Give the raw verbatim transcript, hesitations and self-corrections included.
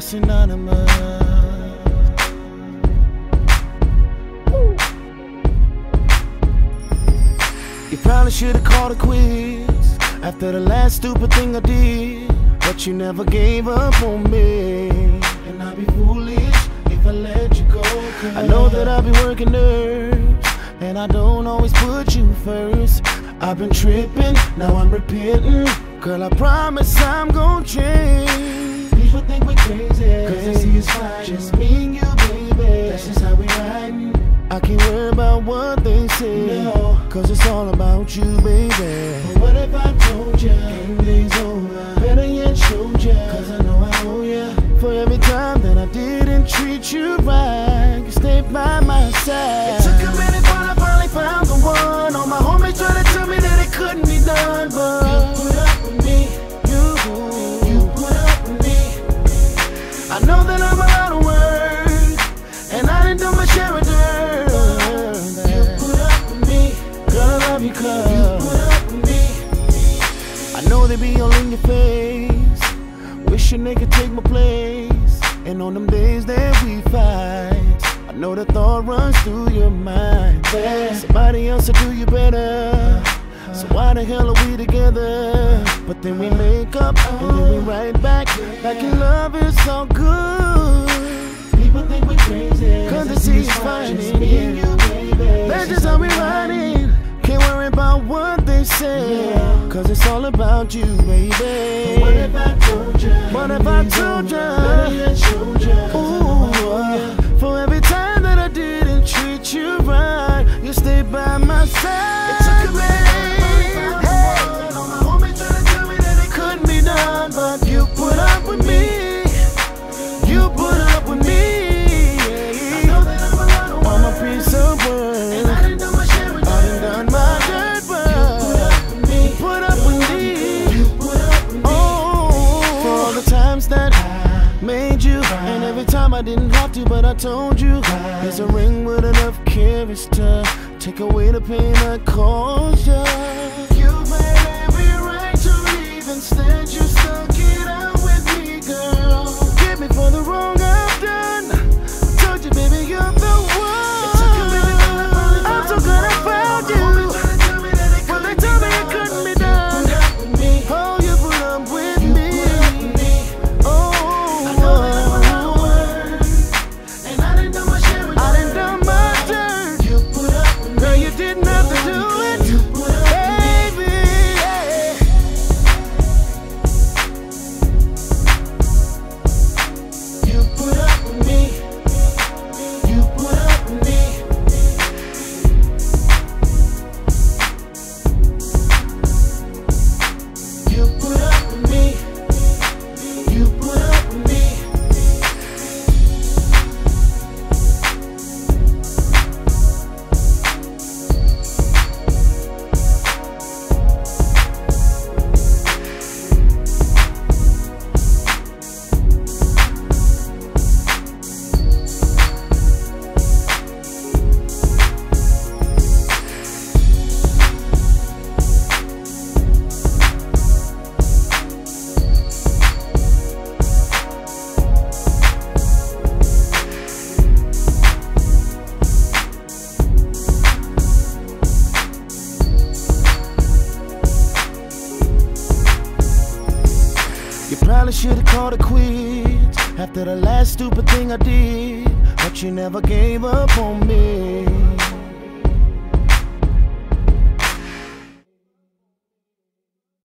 it's anonymous. You probably should've called it quits after the last stupid thing I did, but you never gave up on me. And I'd be foolish if I let you go, 'cause I know that I've been working nerves, and I don't always put you first. I've been tripping, now I'm repenting. Girl, I promise I'm gon' change. People think we're crazy, 'cause they see us fine, just me and you, baby. That's just how we riding. I can't worry about what they say, no, 'cause it's all about you, baby. But what if I told ya, game day's over? Better yet showed ya, 'cause I know I owe ya. For every time that I didn't treat you right, you stayed by my side. It took a minute, but I finally found the one. All my homies tried to tell me that it couldn't be done, but you put up with me, you, you put up with me. I know that I'm a lot of work, and I didn't do my share of dirt. You put up with me, girl, I love you 'cause you put up with me. I know they be all in your face, wishing they could take my place. And on them days that we fight, I know the thought runs through your mind, yeah, somebody else will do you better. So why the hell are we together? But then we make up and then we right back, like in love is so good. People think we're crazy, 'cause they see us fighting, yeah. That's just how we riding. Can't worry about what they say, 'cause it's all about you, baby. What if I told ya? What if I told ya? Ooh, for every time that I didn't treat you right, you stayed by my side. It took a minute, hey. All my homies trying to tell me that it couldn't be done, but you put up with me. You put up with me. I know that I'm a lot of work. I'm a piece of work, and I didn't do my share with you. I done done my dirt work. You put up with me. Put up with me. You put up with me. Oh, for all the times that I made you, and every time I didn't have to, but I told you. There's a ring with enough carriage to take away the pain I caused you. You made every right to leave, instead you stuck it out with me, girl. Forgive me for the wrong I've done. I told you, baby, you're the one. It took a minute, but I finally I'm so glad I found you. But they told me it couldn't be done. Oh, you put up with me. Oh, I know that I'm a lot of work, and I didn't do my share with you. I didn't do my dirt. You put up with me. Girl, you didn't have to do it. You put up with me. Baby, yeah. You put up with me. You put up with me. You put up with me. You put up with me. You probably should've called it quits after the last stupid thing I did, but you never gave up on me.